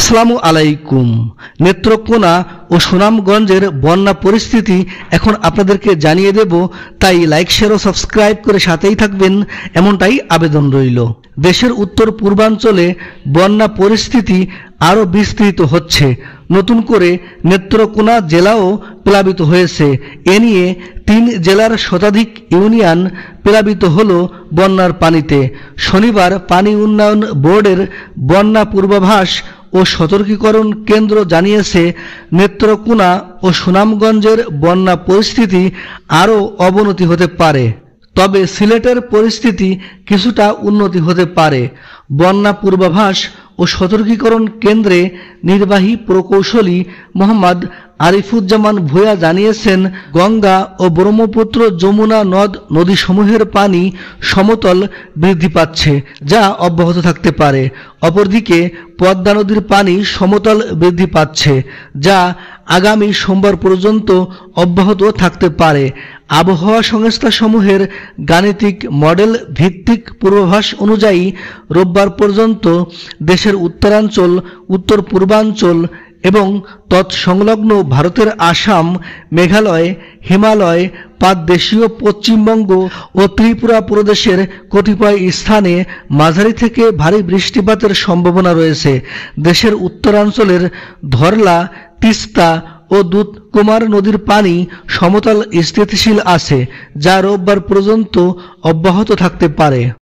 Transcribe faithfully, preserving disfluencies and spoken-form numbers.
আসসালামু আলাইকুম। নেত্রকোনা ও সুনামগঞ্জের বন্যা পরিস্থিতি এখন আপনাদেরকে জানিয়ে দেব, তাই লাইক শেয়ার ও সাবস্ক্রাইব করে সাথেই থাকবেন, এমনটাই আবেদন রইল। দেশের উত্তর পূর্বাঞ্চলে বন্যা পরিস্থিতি আরও বিস্তৃত হচ্ছে। নতুন করে নেত্রকোনা জেলাও প্লাবিত হয়েছে। এ নিয়ে তিন জেলার শতাধিক ইউনিয়ন প্লাবিত হল বন্যার পানিতে। শনিবার পানি উন্নয়ন বোর্ডের বন্যা পূর্বাভাস ও সতর্কীকরণ কেন্দ্র জানিয়েছে, নেত্রকোনা ও সুনামগঞ্জের বন্যা পরিস্থিতি আরও অবনতি হতে পারে, তবে সিলেটের পরিস্থিতি কিছুটা উন্নতি হতে পারে। বন্যা পূর্বাভাস ও সতর্কীকরণ কেন্দ্রে নির্বাহী প্রকৌশলী মোহাম্মদ আরিফুজ্জামান ভূঁইয়া জানিয়েছেন, গঙ্গা ও ব্রহ্মপুত্র যমুনা নদ নদীসমূহের পানি সমতল বৃদ্ধি পাচ্ছে, যা অব্যাহত থাকতে পারে। অপরদিকে পদ্মা নদীর পানি সমতল বৃদ্ধি পাচ্ছে, যা আগামী সোমবার পর্যন্ত অব্যাহত থাকতে পারে। আবহাওয়া সংস্থাসমূহের গাণিতিক মডেল ভিত্তিক পূর্বাভাস অনুযায়ী রোববার পর্যন্ত দেশের উত্তরাঞ্চল, উত্তর পূর্বাঞ্চল এবং তৎসংলগ্ন ভারতের আসাম, মেঘালয়, হিমালয়, পাদদেশীয় পশ্চিমবঙ্গ ও ত্রিপুরা প্রদেশের কতিপয় স্থানে মাঝারি থেকে ভারী বৃষ্টিপাতের সম্ভাবনা রয়েছে। দেশের উত্তরাঞ্চলের ধরলা, তিস্তা ও দুধকুমার নদীর পানি সমতল স্থিতিশীল আছে, যা রোববার পর্যন্ত অব্যাহত থাকতে পারে।